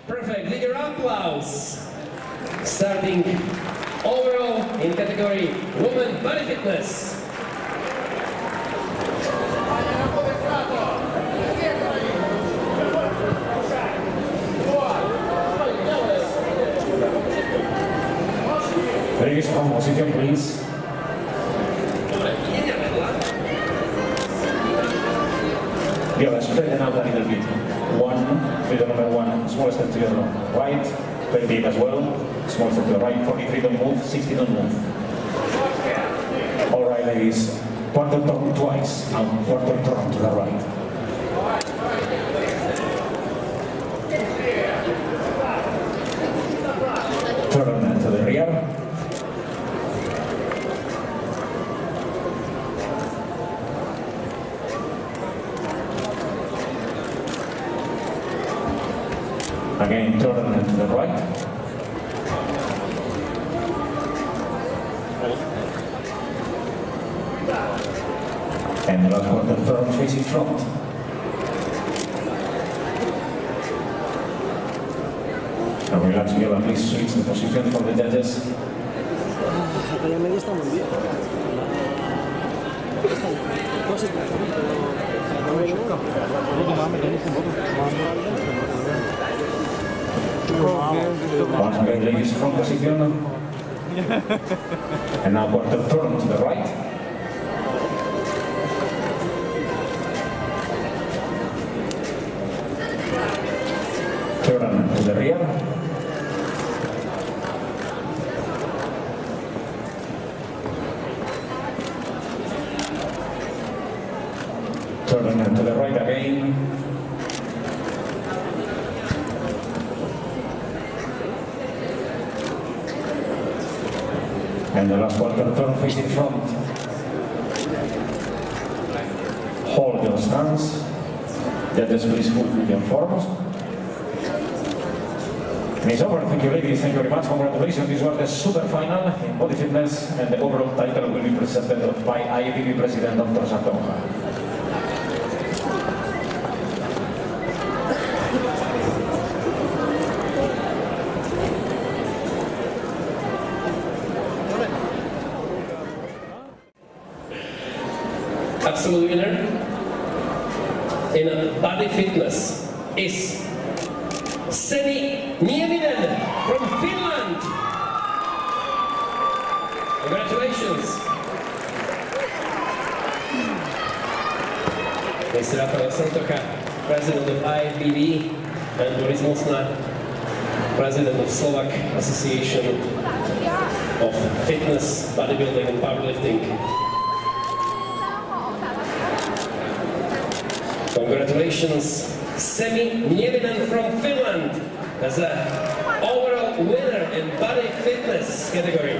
Perfect, with your applause. Starting overall in category Women Body Fitness. Ladies, from position, please. Yeah, straighten out a little bit. Leader number 1, small step to your right, 20 as well, small step to the right, 43 don't move, 60 don't move. All right, ladies, quarter turn twice, and quarter turn to the right. Turn to the rear. Again, turn to the right. And last quarter turn facing front. Now relax, Viola, please switch the position for the judges. Aquella media está muy bien. Once again, ladies, front position. And now quarter turn to the right. Turn to the rear. Turn to the right again. And the last quarter turn facing front. Hold your stance. Judges, please fulfill your forms. And it's over. Thank you, ladies. Thank you very much. Congratulations. This was the super final in body fitness, and the overall title will be presented by IFBB President Dr. Santonja. Absolute winner in body fitness is Semi Nieminen from Finland. Congratulations. Mr. Rafael Santonja, President of IFBB, and Boris Mosna, President of Slovak Association of Fitness, Bodybuilding and Powerlifting. Congratulations, Semi Nieminen from Finland as an overall winner in body fitness category.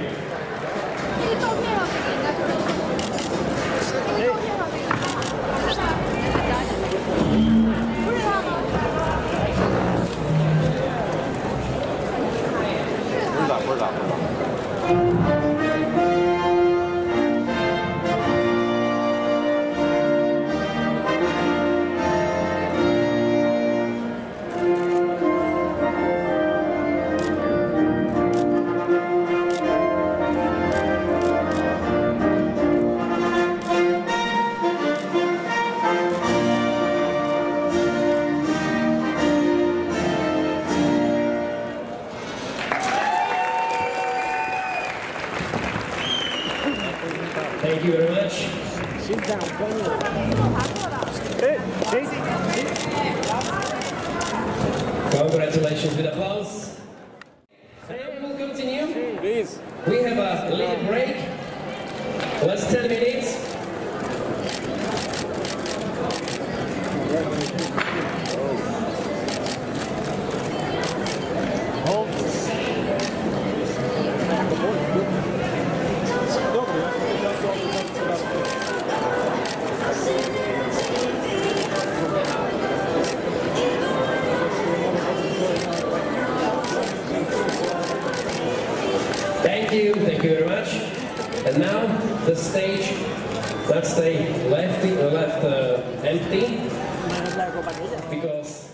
Thank you very much. Sit down. Congratulations with applause. And we'll continue. Please. We have a little break. Last 10 minutes. Thank you very much. And now the stage, let's stay left empty, because